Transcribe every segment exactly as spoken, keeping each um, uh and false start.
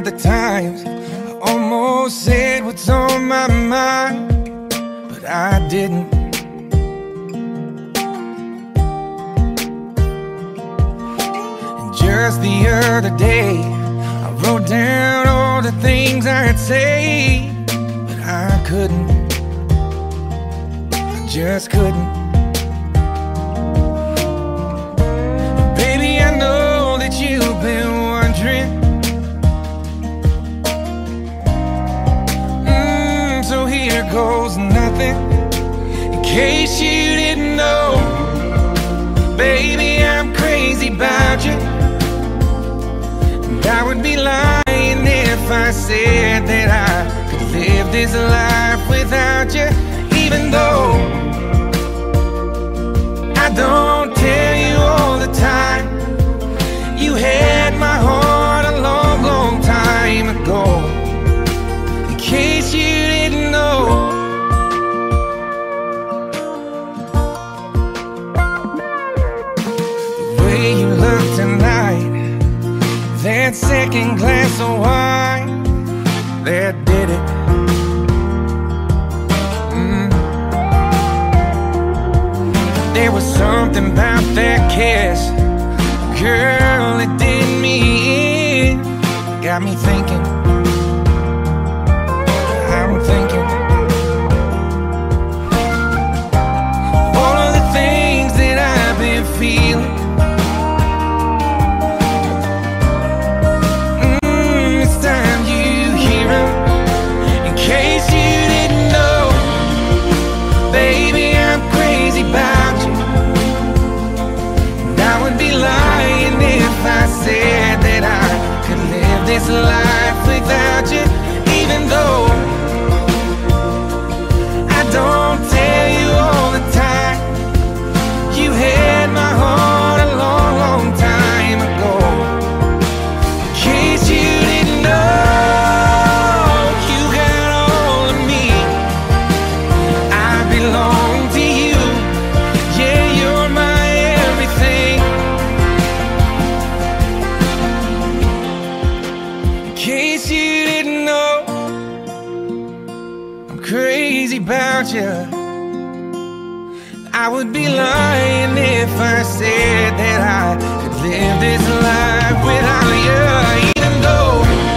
about the times I almost said what's on my mind, but I didn't. And just the other day, I wrote down all the things I'd say, but I couldn't. I just couldn't. Baby, I know that you've been wondering, mm, so here goes nothing. In case you didn't know, baby, I'm crazy about you. And I would be lying if I said that I could live this life without you. Even though I don't tell you all the time, you had my heart a long, long time ago. In case you didn't know, the way you look tonight, that second glass of wine, that did it. Mm. There was something about that kiss, girl, it did me in. Got me thinking, I'm thinking all of the things that I've been feeling. Mm, it's time you hear them. In case you didn't know, baby, I'm crazy about you. And I would be lying if I said that I could live this life without you. Even though I don't tell you all the time, you had my heart a long, long time ago. In case you didn't know, you got all of me. I belong to you. Yeah, you're my everything. In case you didn't know, I'm crazy about you. I would be lying if I said that I could live this life without you. Even though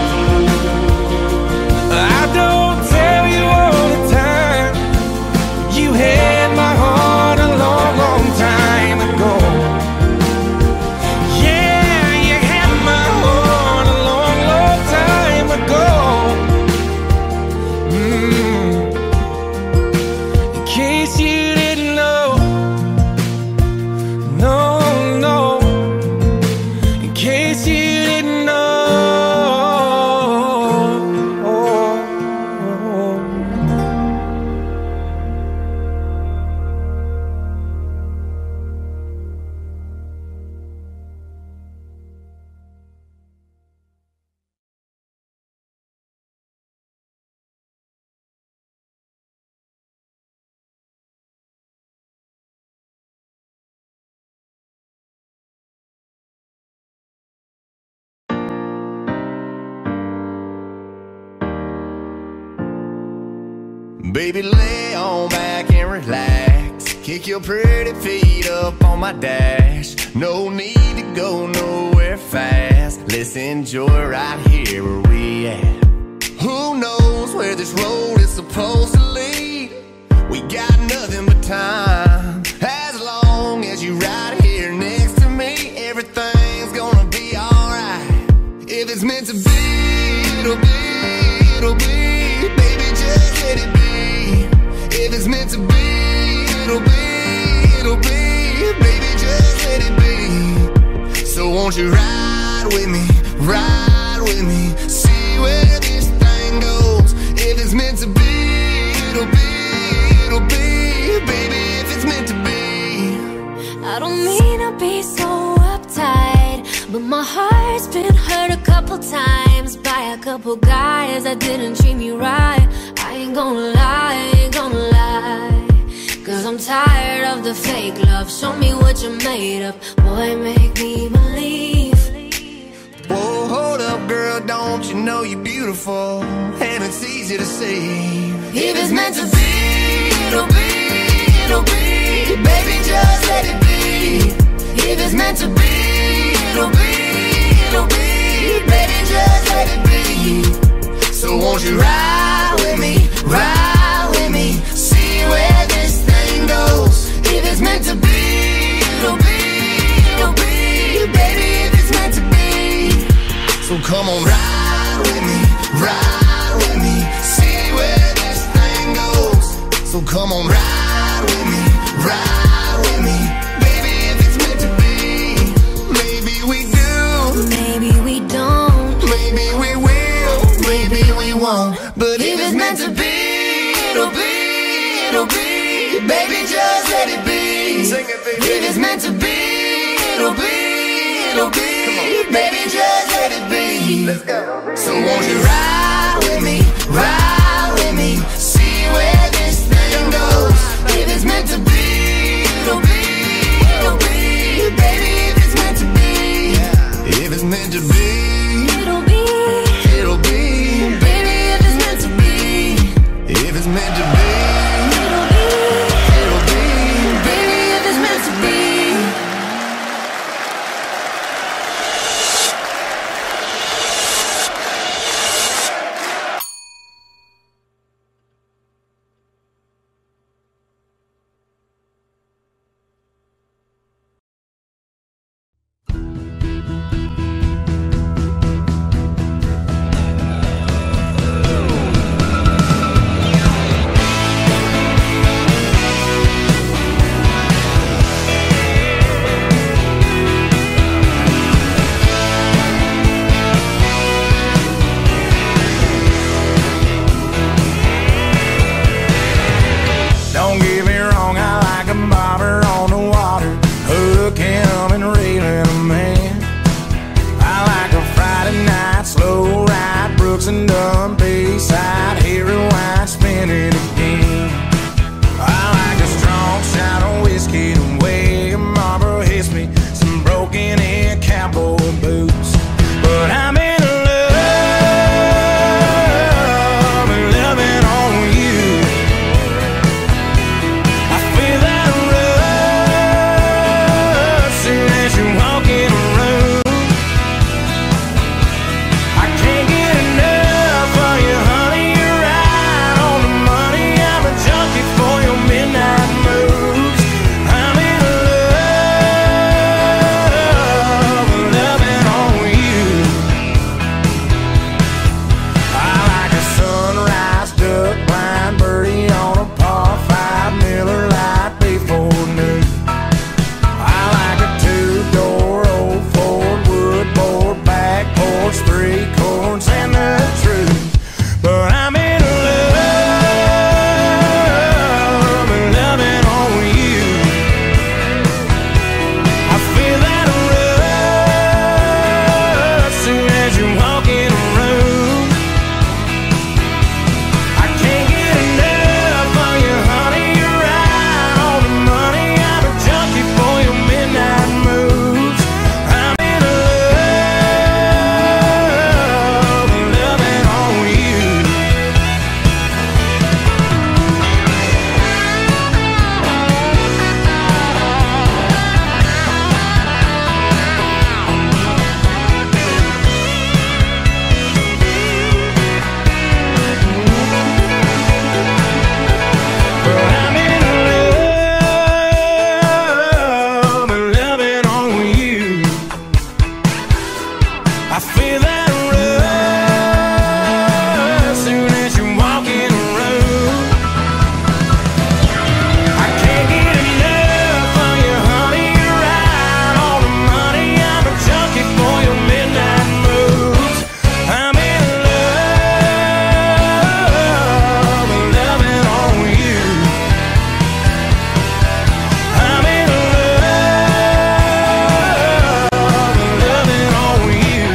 I don't tell you all the time, you had my heart a long, long time ago. Yeah, you had my heart a long, long time ago. Mm. In case you didn't know, no, no. In case you didn't know. Baby, lay on back and relax. Kick your pretty feet up on my dash. No need to go nowhere fast. Let's enjoy right here where we at. Who knows where this road is supposed to lead? We got nothing but time. As long as you right here next to me, everything's gonna be alright. If it's meant to be, it'll be, it'll be. Baby, just let it be. If it's meant to be, it'll be, it'll be. Baby, just let it be. So won't you ride with me, ride with me, see where this thing goes. If it's meant to be, it'll be, it'll be. Baby, if it's meant to be. I don't mean to be so uptight, but my heart's been hurt a couple times by a couple guys that didn't treat me right. I ain't gonna lie, I ain't gonna lie, 'cause I'm tired of the fake love. Show me what you're made of, boy, make me believe. Whoa, hold up, girl, don't you know you're beautiful? And it's easy to see. If it's meant to be, it'll be, it'll be. Baby, just let it be. If it's meant to be, it'll be, it'll be. Baby, just let it be. So won't you ride with me, ride with me, see where this thing goes. If it's meant to be, it'll be, it'll be. Baby, if it's meant to be. So come on, ride with me, ride with me, see where this thing goes. So come on, ride with me, ride with me. Baby, if it's meant to be, maybe we do, maybe we don't, maybe we will, maybe we won't. But if it's meant to be, it'll be, it'll be. Baby, just let it be. Sing it, baby. If it's meant to be, it'll be, it'll be. Baby, just let it be. Let's go. So won't you ride with me, ride with me, see where this thing goes. If it's meant to be, it'll be, it'll be. Baby, if it's meant to be, yeah. If it's meant to be, it'll be, it'll be. Baby, if it's meant to be, if it's meant to be, it'll be, it'll be. Baby, if it's meant to be. Don't get me wrong, I like a bobber on the water, hook him and reeling him in. I like a Friday night slow ride, Brooks and Dunn Bayside, hear it wind spinning again. I like a strong shot of whiskey the way a Marlboro hits me, some broken in cowboy boots. But I'm in love and loving on you. I feel that rush soon as you walk in the room. I can't get enough of you, honey, you're right on the money. I'm a junkie for your midnight moves. I'm in love and loving on you. I like a sunrise duck blind birdie on a par five Miller Lite before noon. I like a two-door old Ford wood board back porch, three chords and the truth. But I'm in love and loving on you. I feel that rush soon as you walk in the room. I can't get enough of you, honey, you're right on the money. I'm a junkie for your midnight moves. I'm in love and loving on you. But I'm in love and loving on you. I feel that rush soon as you walk in the room. I can't get enough of you, honey, you're right on the money. I'm a junkie for your midnight moves. I'm in love and loving on you. I'm in love and loving on you.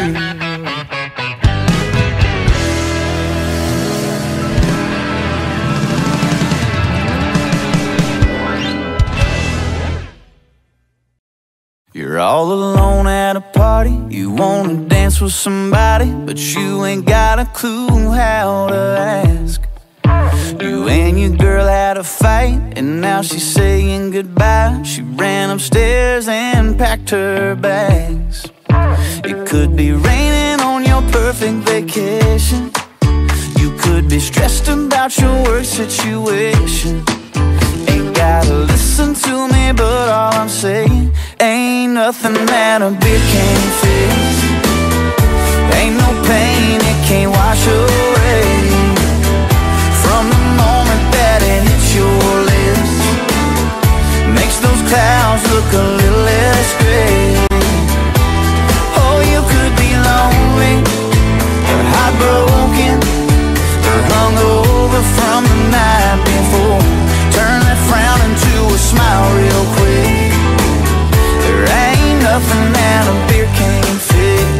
You're all alone at a party, you wanna dance chance with somebody, but you ain't got a clue how to ask. You and your girl had a fight, and now she's saying goodbye. She ran upstairs and packed her bags. It could be raining on your perfect vacation. You could be stressed about your work situation. Ain't gotta listen to me, but all I'm saying, ain't nothing that a beer can't fix. Ain't no pain it can't wash away. From the moment that it hits your lips, makes those clouds look a little less gray. Oh, you could be lonely, or heartbroken, or hungover from the night before. Turn that frown into a smile real quick. There ain't nothing that a beer can't fix.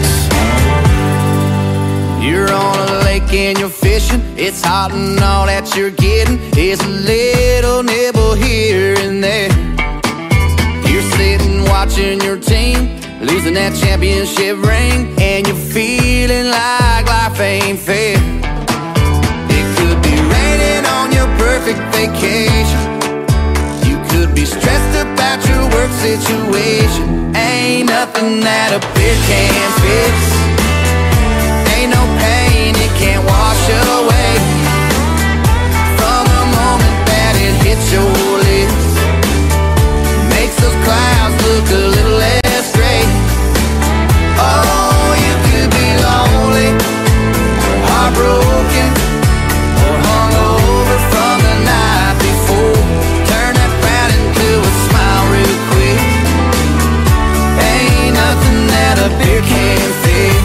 You're on a lake and you're fishing. It's hot and all that you're getting is a little nibble here and there. You're sitting watching your team losing that championship ring, and you're feeling like life ain't fair. It could be raining on your perfect vacation. You could be stressed about your work situation. Ain't nothing that a beer can't fix. Ain't no pain it can't wash away. From the moment that it hits your lips, makes those clouds look a little less gray. Oh, you could be lonely, or heartbroken, or hungover from the night before. Turn that frown into a smile real quick. Ain't nothing that a beer can't fix.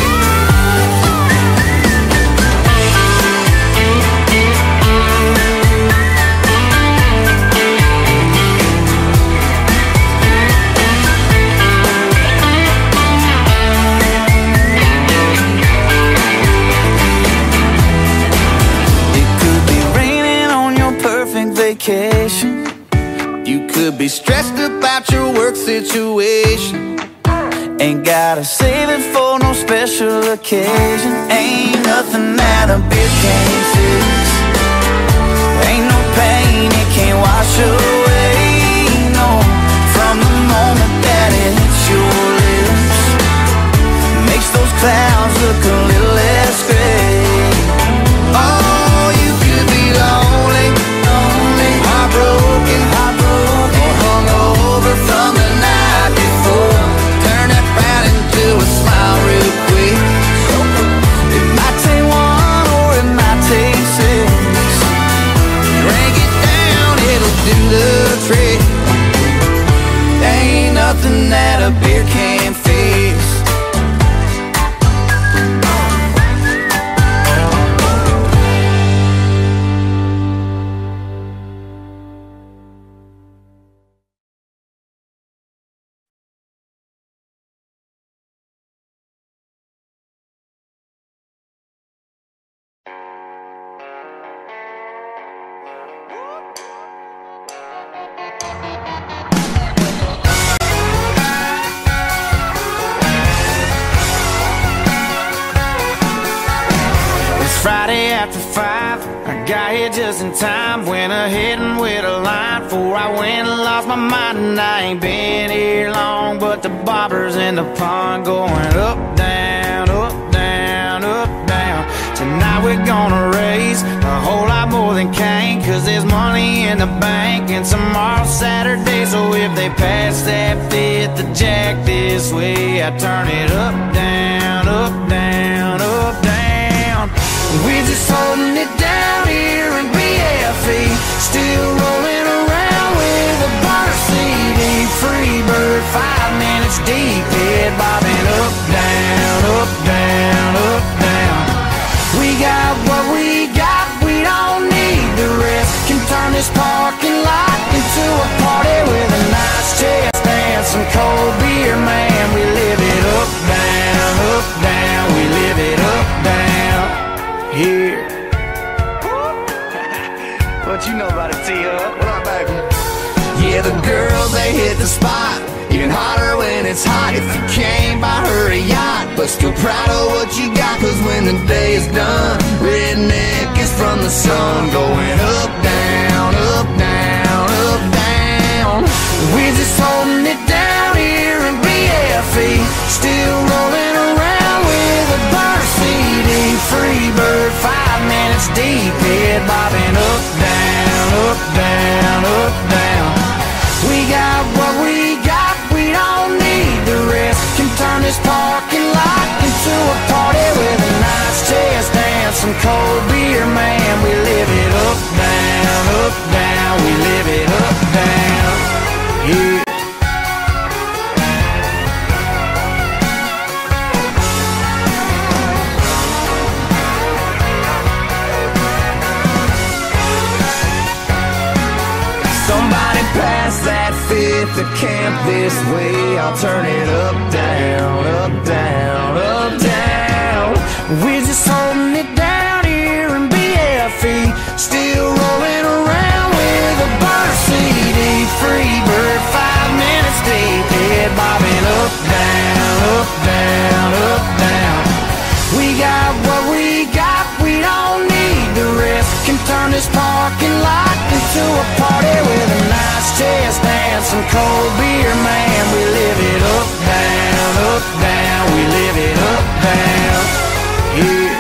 Vacation. You could be stressed about your work situation. Ain't gotta save it for no special occasion. Ain't nothing that a beer can't fix. Ain't no pain it can't wash away. No, from the moment that it hits your lips, makes those clouds look a little less gray. Oh, you could be lonely, heartbroken, heartbroken, or hungover from the night before. Turn that frown into a smile real quick. It might take one or it might take six. Drink it down, it'll do the trick. Ain't nothing that a beer can't fix. Friday after five, I got here just in time. Went ahead and with a line before I went and lost my mind. And I ain't been here long, but the bobbers in the pond going up, down, up, down, up, down. Tonight we're gonna raise a whole lot more than Cain, cause there's money in the bank and tomorrow's Saturday. So if they pass that fifth to Jack this way, I turn it up, down, up, down, up, down. We're just holding it down here in B F E, still rolling around with a bar C D. Free bird, five minutes deep, head bobbing up, down, up, down, up, down. We got what we got, we don't need the rest. Can turn this parking lot into a party with a nice chest and some cold beer, man. We live it up, down, up, down. We live it up, down here. What you know about it, T-Hub? What up, baby? Yeah, the girls, they hit the spot. Even hotter when it's hot if you can't buy her a yacht. But still proud of what you got, cause when the day is done, redneck is from the sun. Going up, down, up, down, up, down. We're just holding it down here in B F E. Still rolling around with a bird C D. Free bird, five minutes deep, head bobbing up, down, up, down, up, down. We got what we got, we don't need the rest. Can turn this parking lot into a party with a nice chest dance, some cold beer, man. We live it up, down, up, down. We live it up, down, yeah. Somebody pass that fifth to camp this way. I'll turn it up, down, up, down, up, down. We're just holding it down here in B F E. Still rolling around with a bird C D. Free bird, five minutes deep, head bobbing up, down, up, down, up, down. We got what we got, we don't need the rest. Can turn this parking lot into a party with a nice chest dance, some cold beer, man. We live it up, down, up, down. We live it up, down, yeah.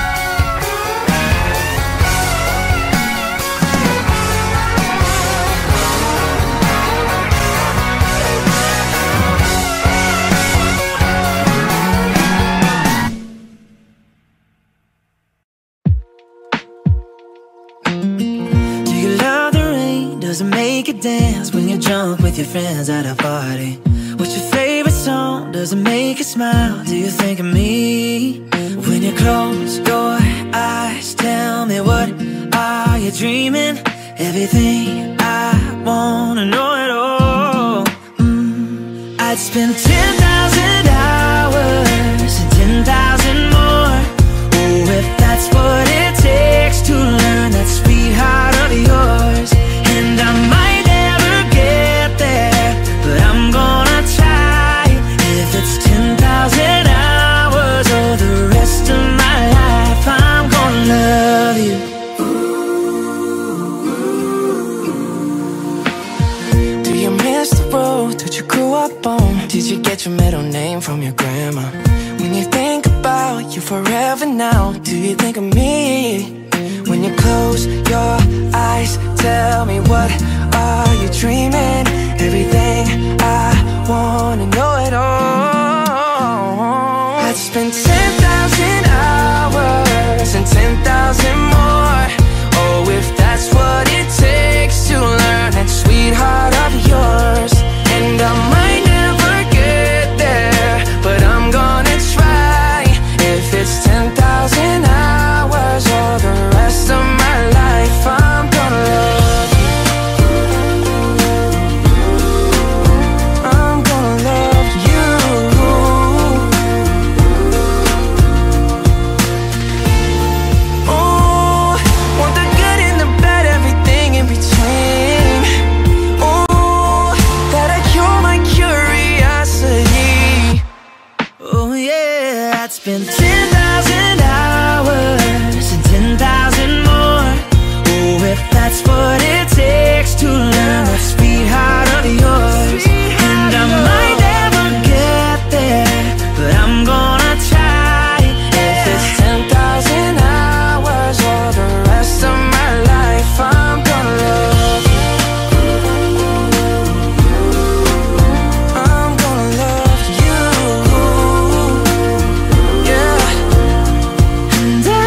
Does it make you dance when you're drunk with your friends at a party? What's your favorite song? Does it make you smile? Do you think of me? When you close your eyes, tell me, what are you dreaming? Everything I wanna know it all. mm. I'd spend ten thousand hours and ten thousand more. Oh, if that's what it takes to learn that sweetheart of yours. And I might never get there, but I'm gonna try. If it's ten thousand hours or the rest of my life, I'm gonna love you. Do you miss the road that you grew up on? Did you get your middle name from your grandma? When you think about you forever now, do you think of me? When you close your eyes, tell me, what are you dreaming? Everything I wanna know it all. I'd spend ten thousand hours and ten thousand more. Oh, if that's what it takes to learn that sweetheart of yours. And I might never get there, but I'm gonna try. If it's ten thousand hours or the rest of my life, I'm gonna love you. I'm gonna love you. Oh, want the good and the bad, everything in between. Oh, that'll cure my curiosity. Oh yeah, I'd spend ten thousand hours and ten thousand more. Oh, if that's what it takes to learn that sweetheart of yours. And I might never get there, but I'm gonna try. If it's ten thousand hours or the rest of my life, I'm gonna love you. I'm gonna love you. Yeah. And I,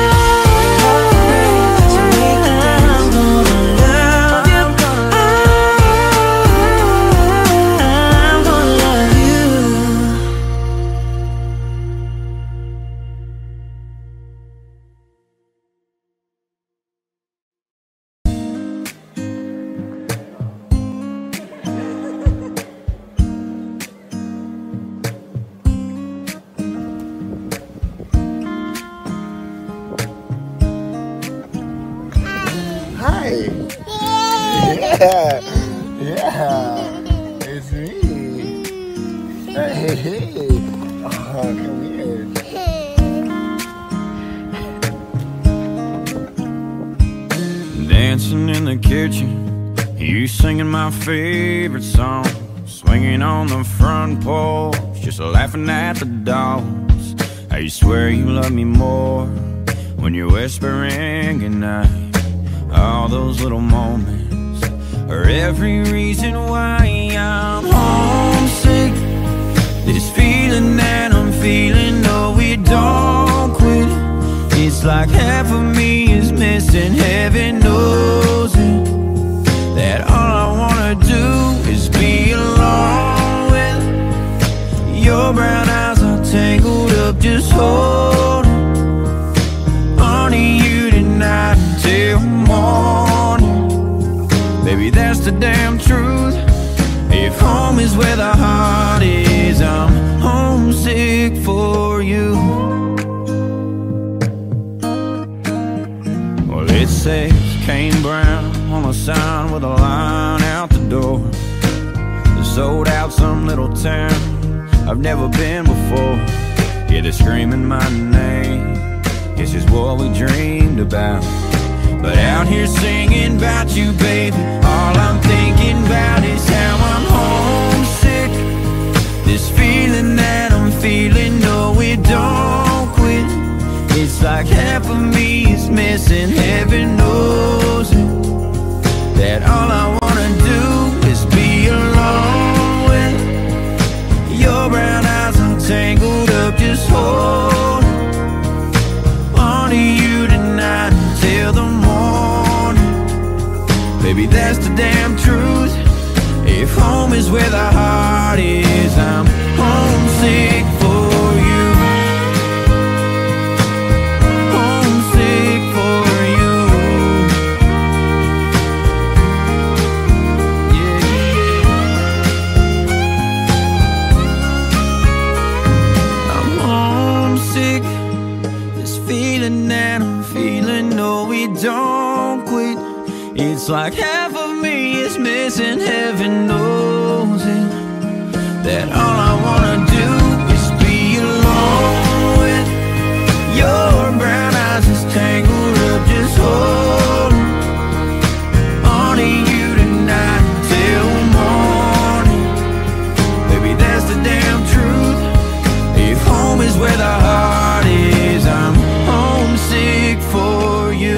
I'm gonna love you. I'm gonna love you. Hi. Yeah. Yeah. It's me. kitchen, you singing my favorite song, swinging on the front porch, just laughing at the dogs. I swear you love me more when you're whispering goodnight. All those little moments are every reason why I'm homesick. This feeling that I'm feeling, no, it don't quit. It's like half of me is missing, heaven knows it. That all I wanna do is be alone with your brown eyes are tangled up, just holding on to you tonight until morning. Baby, that's the damn truth. If home is where the heart is, I'm homesick for you. Well, it says Kane Brown on the sign with a line out the door. Sold out some little town I've never been before. Yeah, they're screaming my name, this is what we dreamed about. But out here singing about you, baby, all I'm thinking about is how I'm homesick. This feeling that I'm feeling, no, it don't quit. It's like half of me is missing, heaven knows it. That all I wanna do is be alone with your brown eyes are tangled up, just holding on to you tonight until the morning. Baby, that's the damn truth. If home is where the heart is, I'm homesick for you. Homesick for you. Yeah, yeah. I'm homesick. This feeling that I'm feeling, no, we don't quit. It's like half of me is missing, heaven knows it. That all I wanna do is be alone with your brown eyes is tangled up, just holding on to you tonight till morning. Baby, that's the damn truth. If home is where the heart is, I'm homesick for you.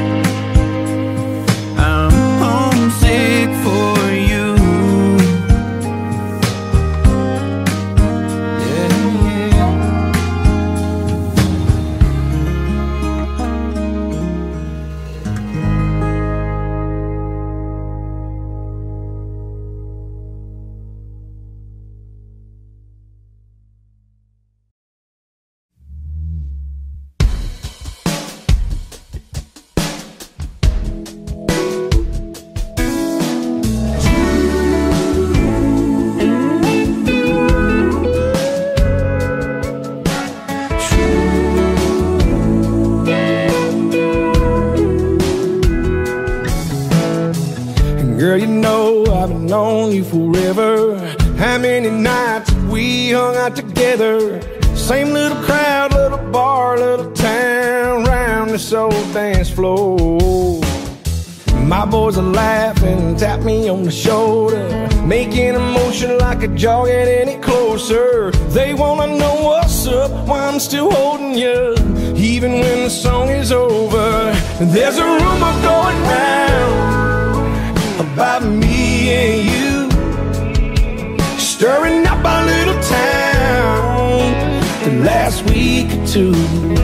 Girl, you know I've known you forever. How many nights we hung out together? Same little crowd, little bar, little town, round this old dance floor. My boys are laughing, tap me on the shoulder, making a motion like a jog at any closer. They wanna know what's up, why I'm still holding you, even when the song is over. There's a rumor going round about me and you, stirring up our little town the last week or two.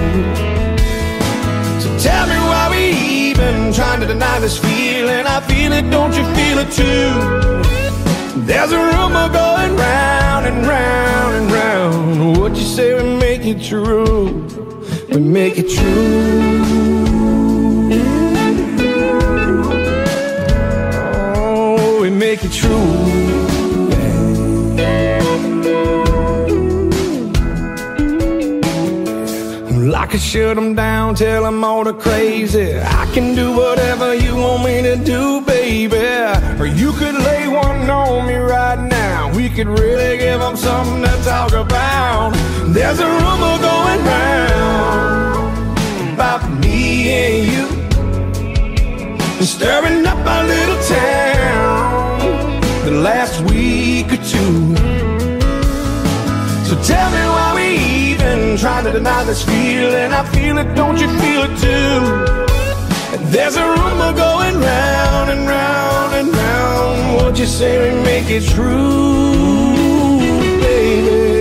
So tell me why we even trying to deny this feeling. I feel it, don't you feel it too? There's a rumor going round and round and round. What you say we make it true, we make it true. Make it true. Like I shut them down, tell them all the crazy. I can do whatever you want me to do, baby. Or you could lay one on me right now. We could really give them something to talk about. There's a rumor going round about me and you, stirring up our little town the last week or two. So tell me why we even try to deny this feeling. I feel it, don't you feel it too? And there's a rumor going round and round and round. Won't you say we make it true, baby?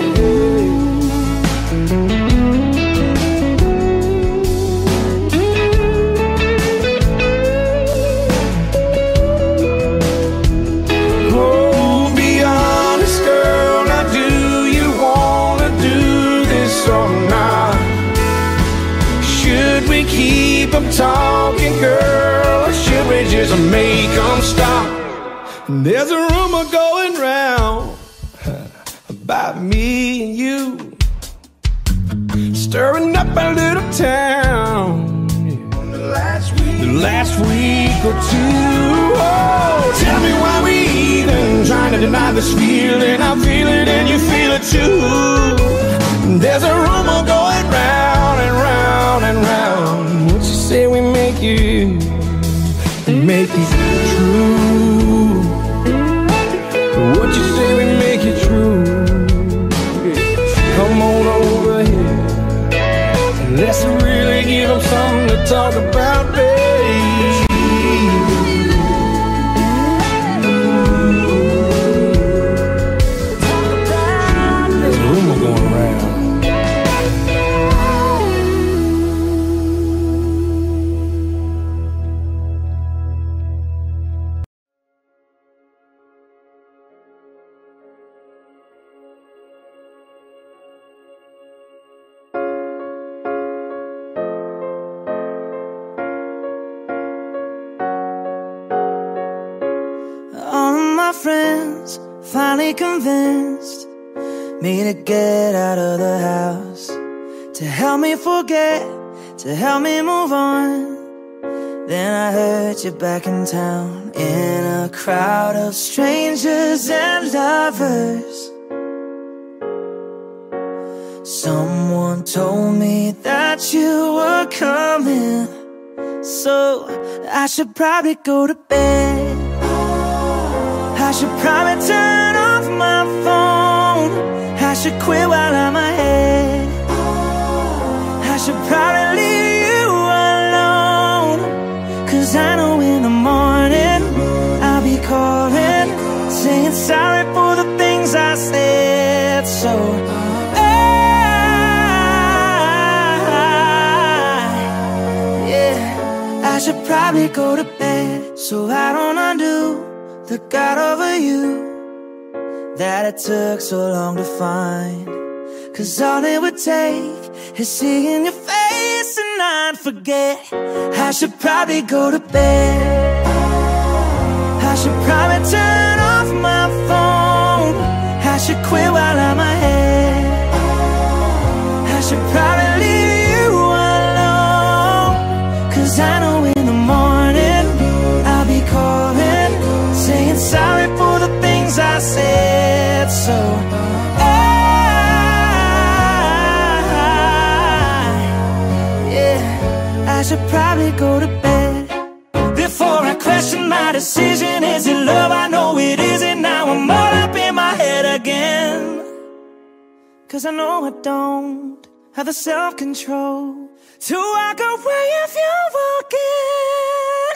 I'm talking, girl, or should we just make them stop? There's a rumor going round about me and you, stirring up our little town the last week, the last week or two. Oh, tell me why we even trying to deny this feeling. I feel it and you feel it too. There's a rumor going round and round and round. What you say we make it, make it true? What you say we make it true? Come on over here, let's really give them something to talk about, baby. There's a rumor going around. Friends finally convinced me to get out of the house, to help me forget, to help me move on. Then I heard you back in town, in a crowd of strangers and lovers. Someone told me that you were coming, so I should probably go to bed. I should probably turn off my phone. I should quit while I'm ahead. I should probably leave you alone, 'cause I know in the morning I'll be calling, saying sorry for the things I said. So I, yeah, I should probably go to bed, so I don't undo the God over you that it took so long to find. 'Cause all it would take is seeing your face and I'd forget. I should probably go to bed. I should probably turn off my phone. I should quit while I'm ahead. I should probably leave you alone, 'cause I know in the morning I'll be calling, saying sorry for the things I said. So I, yeah, I should probably go to bed. Before I question my decision, is it love? I know it isn't. Now I'm all up in my head again, 'cause I know I don't have the self-control to walk away if you're walking.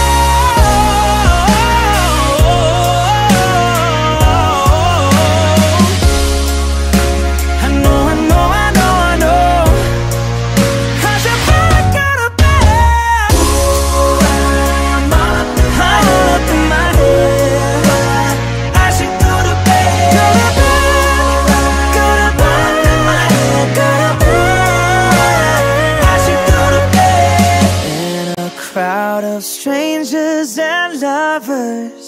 Strangers and lovers.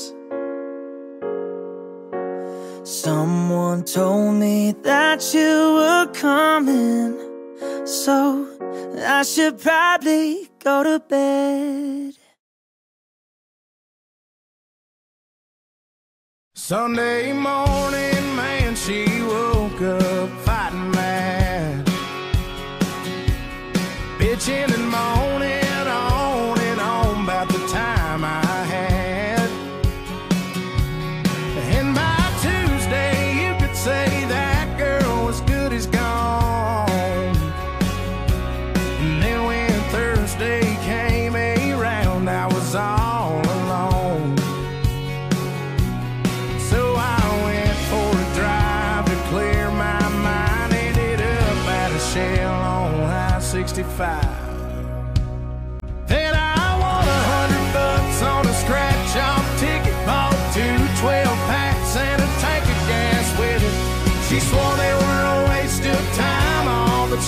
Someone told me that you were coming, so I should probably go to bed. Sunday morning, man, she woke up fighting mad, bitching and moaning on and on about the time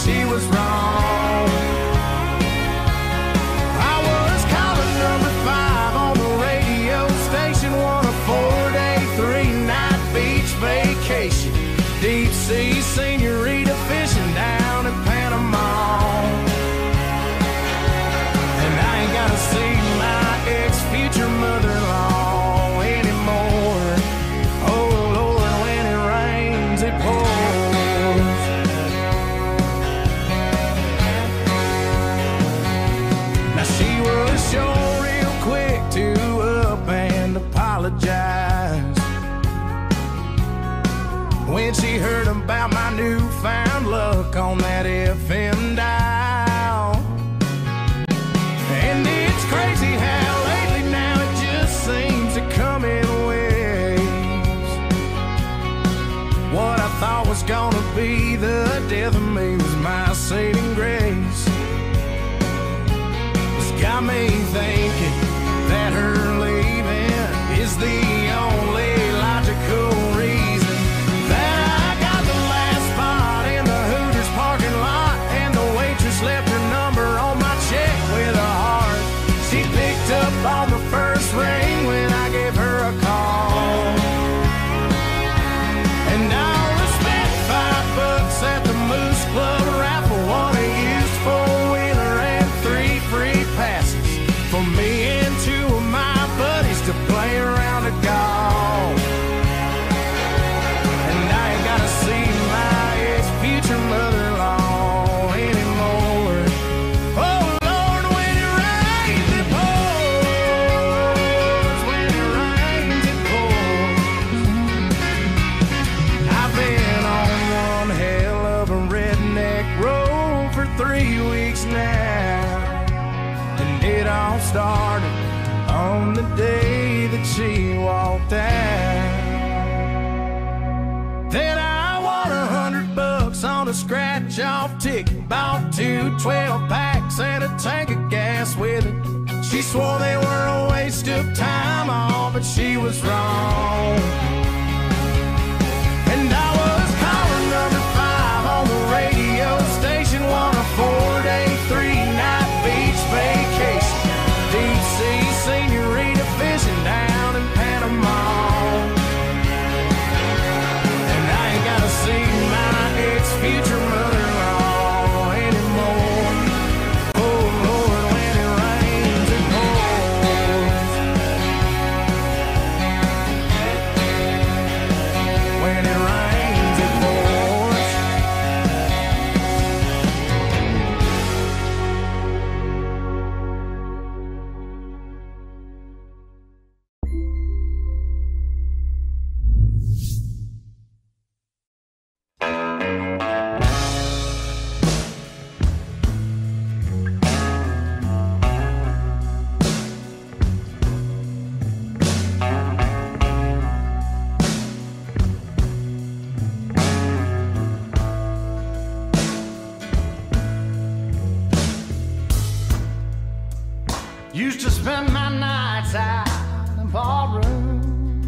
she was wrong. I was calling number five on the radio station, won a four-day, three-night beach vacation. Deep sea senorita fishing down in Panama. And I ain't gotta see my ex-future mother-in-law anymore. Oh Lord, when it rains, it pours. Now she was sure real quick to up and apologize when she heard about my newfound luck on that F M dial. And it's crazy how lately now it just seems to come in waves. What I thought was gonna be the death of me was my saving grace. It's got me thinking that her leaving is the only logical reason that I got the last spot in the Hooters parking lot, and the waitress left her number on my check with a heart. She picked up on the first ring when I gave her a call. And I'll spent five bucks at the Moose Club raffle, won a used four-wheeler and three free passes for me and two of my buddies to play around a golf. And I ain't gotta see my ex-future mother-in-law anymore. Oh Lord, when it rains it pours. When it rains it pours. I've been on one hell of a redneck road for three weeks now, and it all started on the day that she walked out. Then I won a hundred bucks on a scratch-off ticket, bought two twelve packs and a tank of gas with it. She swore they were a waste of time, all but she was wrong. And I was calling number five on the radio station, won a four-day, three-night beach vacation. Deep sea senorita fishing down in Panama. And I ain't gotta see my ex-future mother-in-law anymore. Oh Lord, when it rains it pours. When it rains it pours. Used to spend my nights out in ballroom.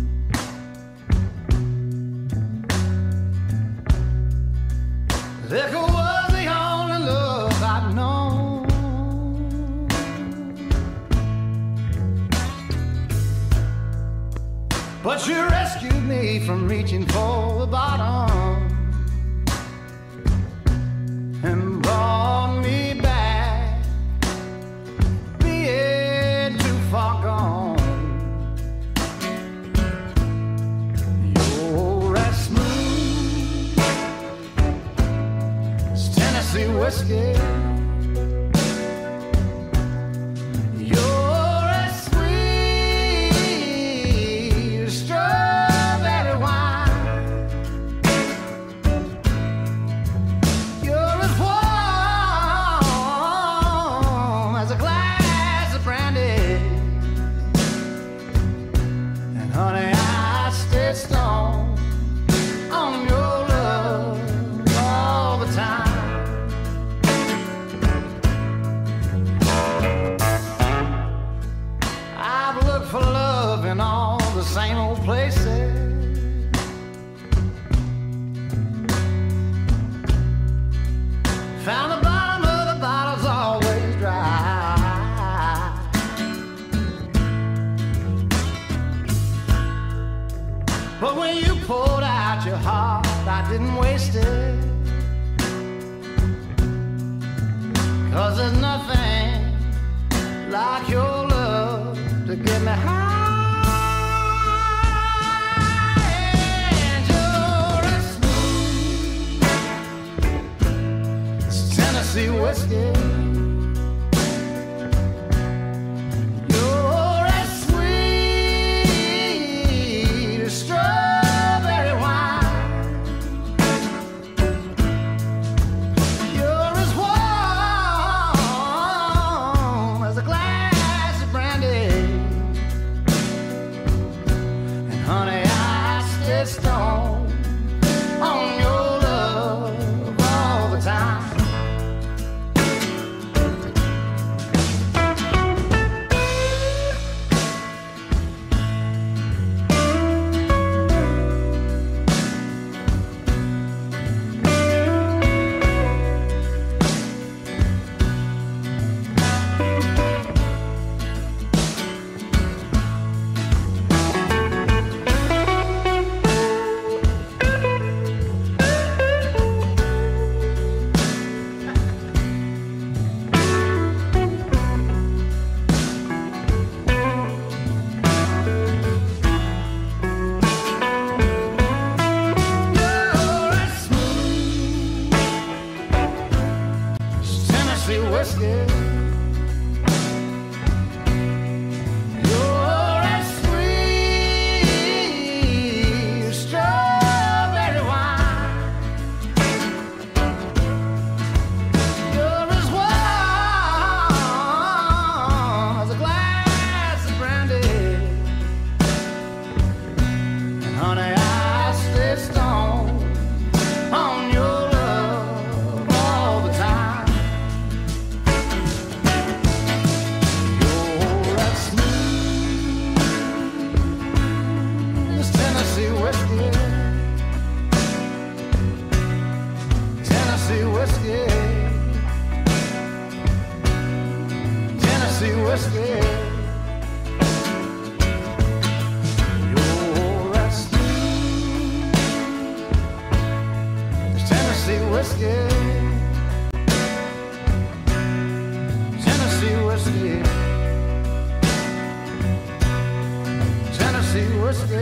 Liquor was the only love I'd known. But you rescued me from reaching for the bottom and brought me back, being too far gone. You're as smooth as Tennessee whiskey. You're as sweet as strawberry wine. You're as warm as a glass of brandy. And honey, I stay strong on your love all the time. I've looked for love in all the same old places. Found didn't waste it, 'cause there's nothing like your love to get me high. And you're as smooth as Tennessee whiskey. You're as sweet as strawberry wine. You're as warm as a glass of brandy. And honey, I stay stoned on your love all the time. You're as smooth as Tennessee whiskey. You're as sweet as strawberry wine. You're as warm as a glass of brandy. And honey, I stay stoned on your love all the time. You're as smooth as Tennessee whiskey. Tennessee whiskey. Tennessee whiskey. You're as smooth as Tennessee whiskey. Tennessee whiskey. Tennessee whiskey.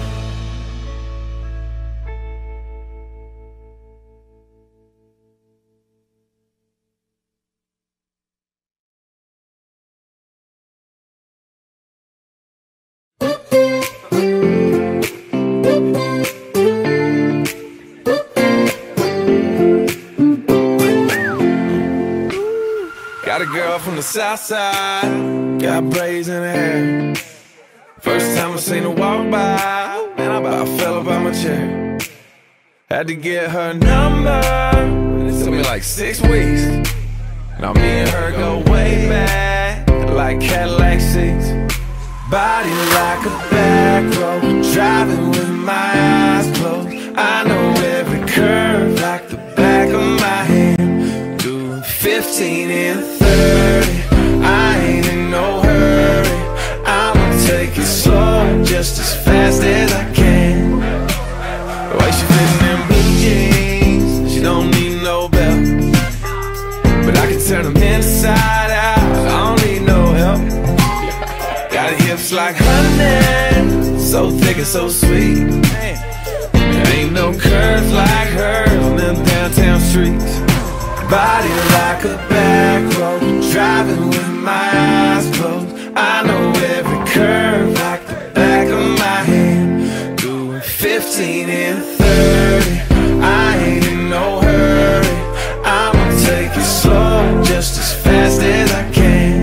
Got a girl from the south side, got braids in her hair. First time I seen her walk by, man, I about fell up out my chair. Had to get her number, it took me like six weeks. Now me and her go way back, like Cadillac seats. Body like a back road, driving with my eyes closed. I know every curve like the back of my hand. Doing fifteen and thirty, I ain't in no hurry. I'ma take it slow, just as fast as I can. The way she fitting them blue jeans, she don't need no belt. But I can turn them inside out, I don't need no help. Got hips like honey, so thick and so sweet. There ain't no curves like hers on them downtown streets. Body like a back road, driving with my eyes closed. I know every curve like the back of my hand. Doing fifteen and thirty, I ain't in no hurry. I'ma take it slow, just as fast as I can.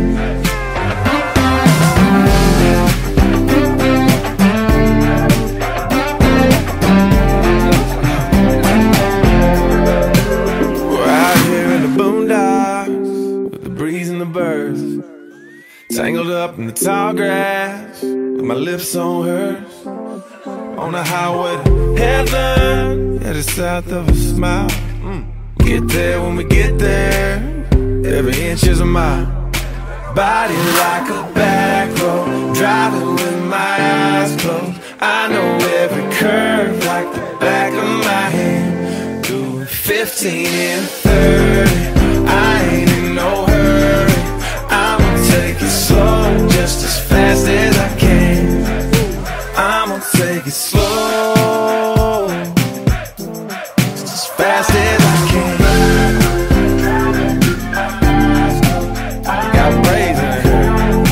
Tangled up in the tall grass, with my lips on hers. On the highway to heaven, headed south of a smile. Mm. Get there when we get there, every inch is a mile. Body like a back road, driving with my eyes closed. I know every curve like the back of my hand. fifteen and thirty, I ain't in no hurry. I'ma take it slow, just as fast as I can. I'ma take it slow, just as fast as I can. Got braids in here.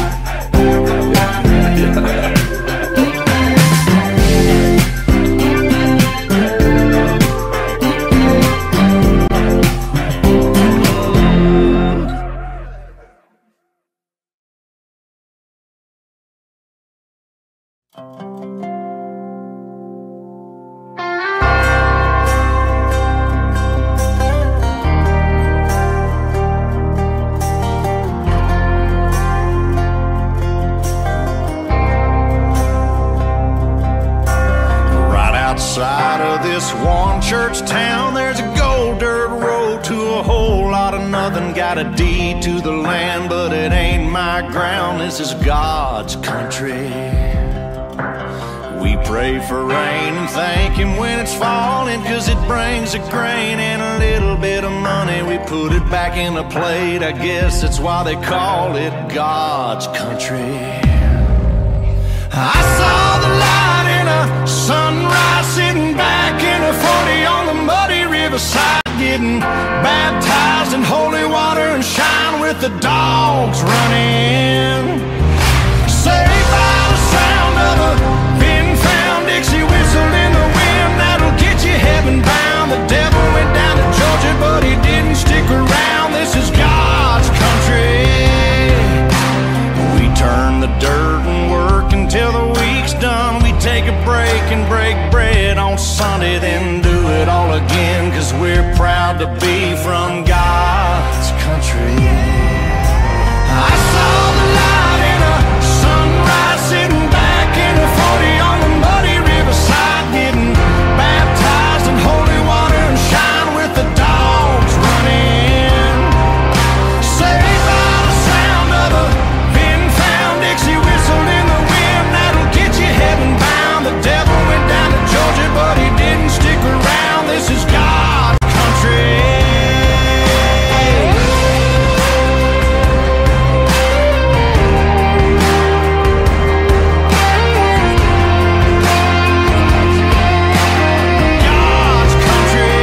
Outside of this one church town, there's a gold dirt road to a whole lot of nothing. Got a deed to the land, but it ain't my ground. This is God's country. We pray for rain and thank Him when it's falling, 'cause it brings a grain and a little bit of money. We put it back in the plate, I guess that's why they call it God's country. I saw the light in a sunrise, sitting back in a forty on the muddy riverside, getting baptized in holy water and shine with the dogs running. Saved by the sound of a pin-found Dixie whistle in the wind that'll get you heaven bound. The devil went down to Georgia, but he didn't stick around. This is God's country. We turn the dirt and work until the week's done. We take a break and break bread on Sunday, then do it all again, 'cause we're proud to be from God's country. I saw the light in a sunrise, sitting back in a forty on the muddy riverside, getting baptized in holy water and shine with the dogs running. Saved by the sound of a pin-found Dixie whistle in the wind that'll get you heaven bound. The devil went down to Georgia, but he didn't stick around. This is God's country. God's country.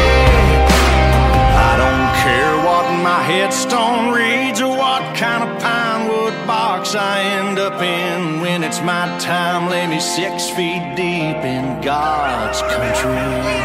I don't care what my headstone reads or what kind of pine wood box I end up in. When it's my time, lay me six feet deep in God's country.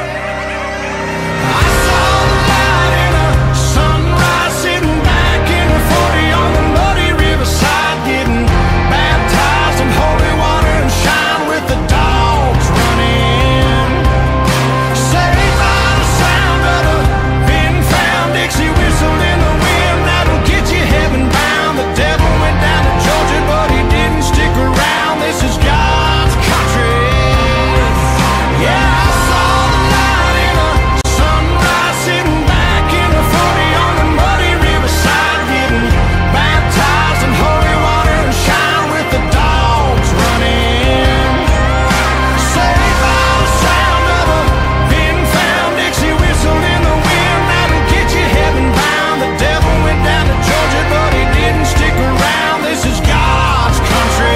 I saw the light in a sunrise, sitting back in a forty on the muddy riverside, getting baptized in holy water and shine with the dogs running. Saved by the sound of a pin-found Dixie whistle in the wind that'll get you heaven bound. The devil went down to Georgia, but he didn't stick around. This is God's country. Yeah, I saw the light in a sunrise, sitting back in a forty on the muddy riverside, getting baptized in holy water and shine with the dogs running. Saved by the sound of a pin-found Dixie whistle in the wind that'll get you heaven bound. The devil went down to Georgia, but he didn't stick around. This is God's country.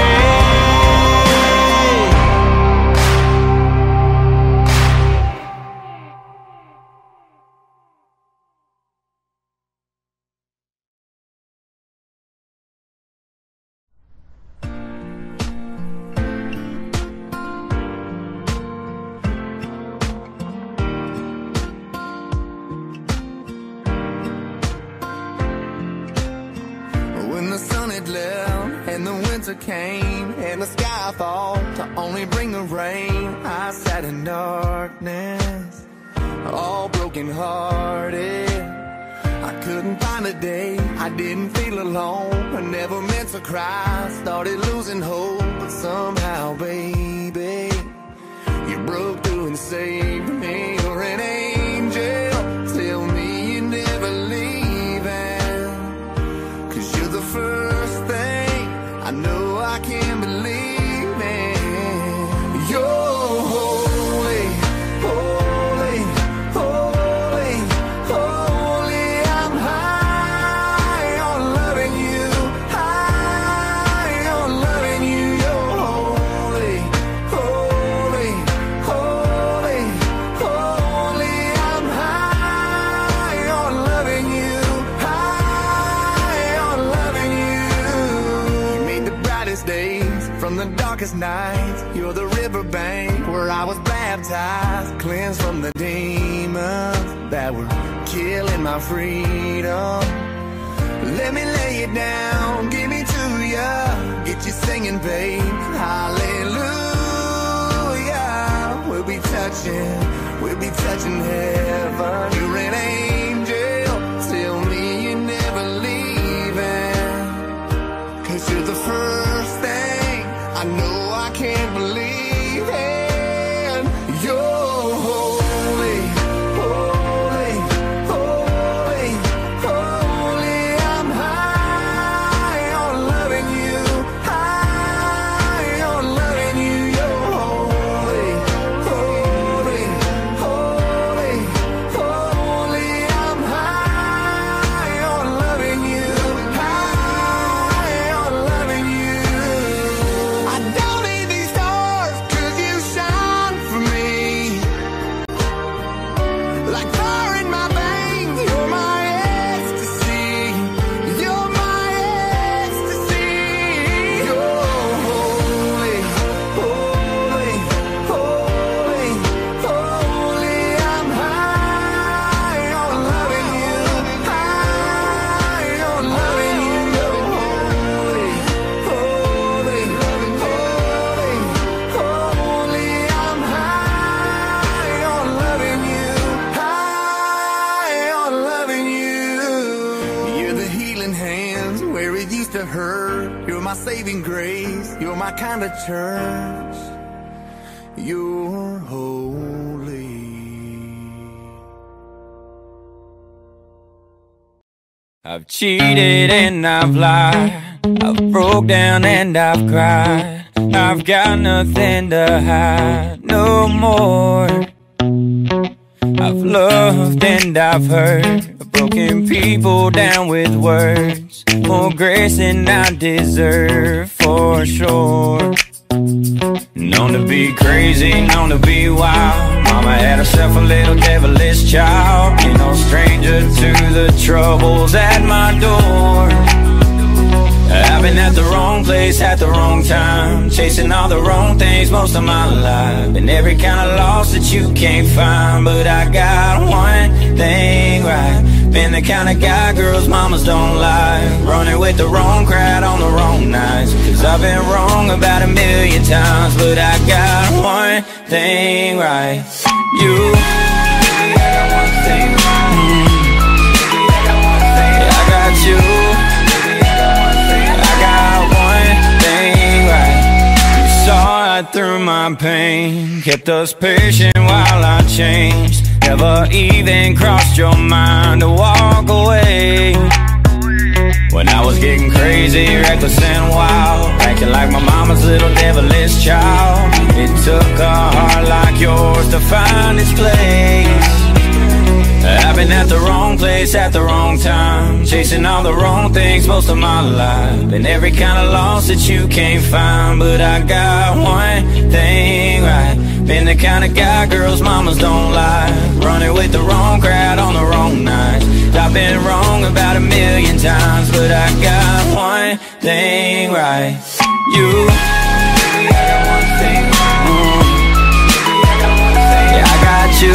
When the sun had left and the winter came and the sky thought to only bring the rain, I sat in darkness, all broken hearted. I couldn't find a day I didn't feel alone. I never meant to cry, started losing hope, but somehow, baby, you broke through and saved me. You're an angel, tell me you're never leaving, 'cause you're the first thing I know I can believe in. You're holy, holy, holy. the darkest nights. You're the riverbank where I was baptized, cleansed from the demons that were killing my freedom. Let me lay it down, give me to ya, get you singing, babe. Hallelujah. We'll be touching, we'll be touching heaven. You're an angel, tell me you're never leaving, 'cause you're the first thing I know I can't believe in. You're holy, holy, holy, holy. I'm high on loving you, high on loving you. You're holy, holy, holy, holy. I'm high on loving you, high on loving you. I don't need these stars 'cause you shine for me. Like fire in my veins, you're my ecstasy. You're my ecstasy. You're holy, holy, holy, holy. I'm high on loving you, high on loving you. You're holy, holy, holy, holy. I'm high on loving you, high on loving you. You're the healing hands where it used to hurt. You're my saving grace. You're my kind of church. You're holy. I've cheated and I've lied, I've broke down and I've cried. I've got nothing to hide no more. I've loved and I've hurt, broken people down with words. More grace than I deserve, for sure. Known to be crazy, known to be wild. Mama had herself a little devilish child. Ain't no stranger to the troubles at my door. I've been at the wrong place at the wrong time, chasing all the wrong things most of my life. Been every kind of loss that you can't find, but I got one thing right. Been the kind of guy girls mamas don't like, running with the wrong crowd on the wrong nights. 'Cause I've been wrong about a million times, but I got one thing right. You, baby, I got one thing right. Mm. Baby, I got one thing right. I got you. Through my pain, kept us patient while I changed. Never even crossed your mind to walk away. When I was getting crazy, reckless and wild, acting like my mama's little devilish child. It took a heart like yours to find its place. I've been at the wrong place at the wrong time, chasing all the wrong things most of my life. Been every kind of loss that you can't find, but I got one thing right. Been the kind of guy girls mamas don't like, running with the wrong crowd on the wrong nights. I've been wrong about a million times, but I got one thing right. You, baby, I got one thing right. Mm. Baby, I got one thing. Yeah, I got you.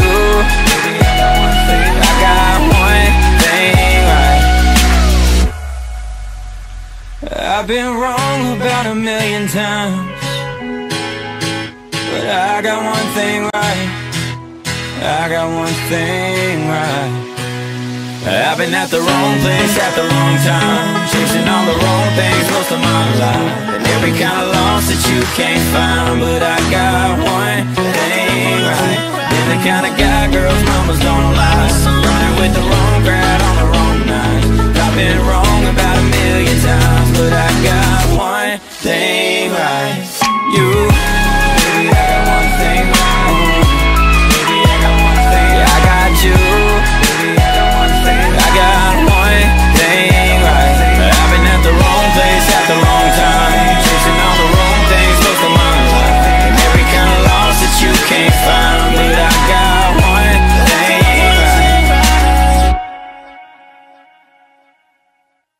I got one thing right. I've been wrong about a million times, but I got one thing right. I got one thing right. I've been at the wrong place at the wrong time, chasing all the wrong things most of my life. And every kind of loss that you can't find, but I got one thing right. Been the kind of guy girls mamas don't like, running with the wrong crowd on the wrong night. I've been wrong about a million times, but I got one thing right. You, baby, I got one thing right. Mm. Baby, I got one thing. Yeah, I got you. Baby, I got one thing. I got one thing right. I've been at the wrong place at the wrong time, chasing all the wrong things most of my life. And every kind of loss that you can't find, but I got one thing right.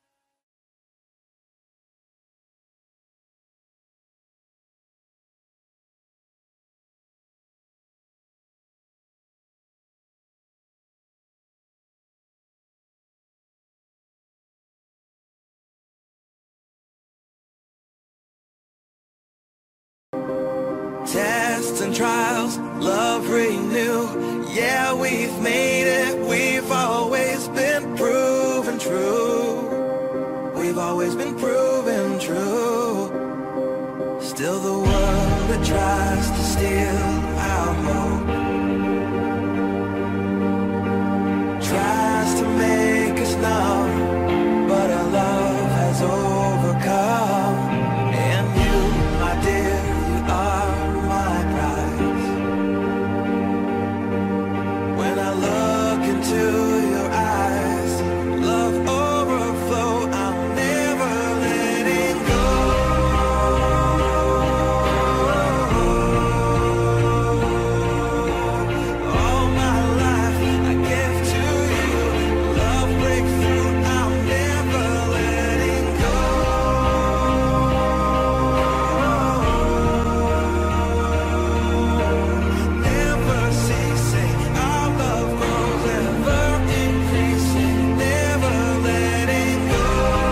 tests and trials, love renew. Yeah, we've made it, we've always been proven true. We've always been proven true. Still the world that tries to steal our hope tries to make us numb, but our love has overcome. And you, my dear, you are my prize. When I look into your eyes, love overflow, I'm never letting go. All my life I give to you, love breakthrough, I'm never letting go. Never ceasing, our love grows ever increasing, never letting go.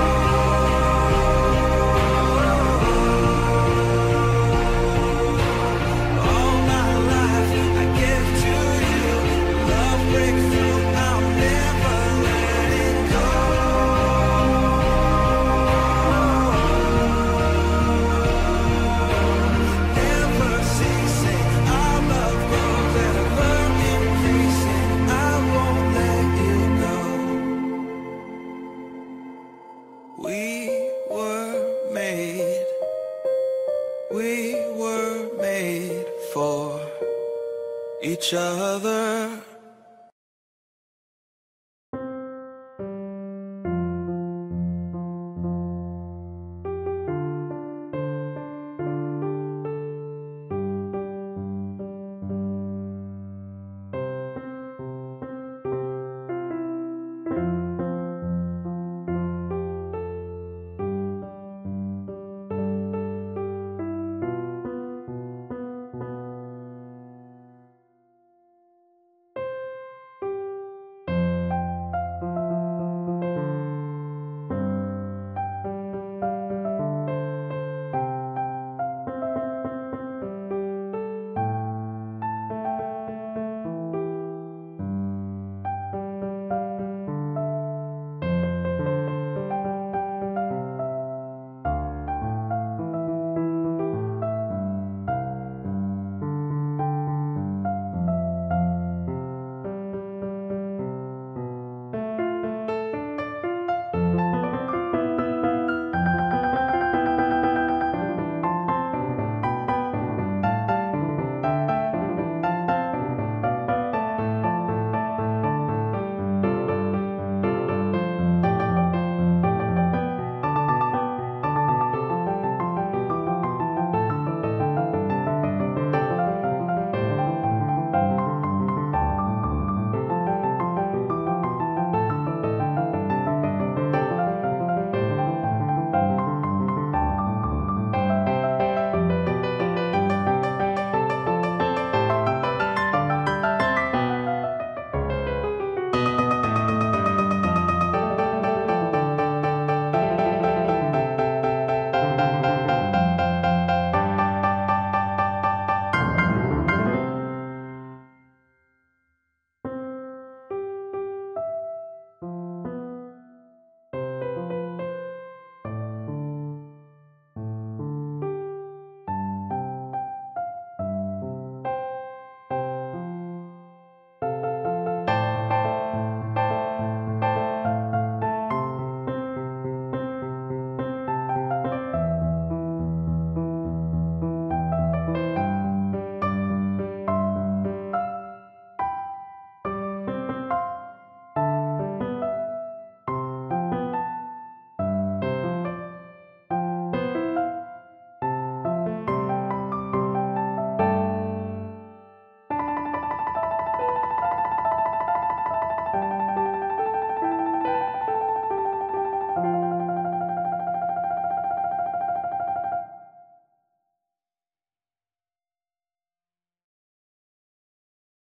All my life I give to you, love breakthrough, I'm never letting go. Never ceasing, our love grows ever increasing, I won't let you go. We were made, we were made for each other.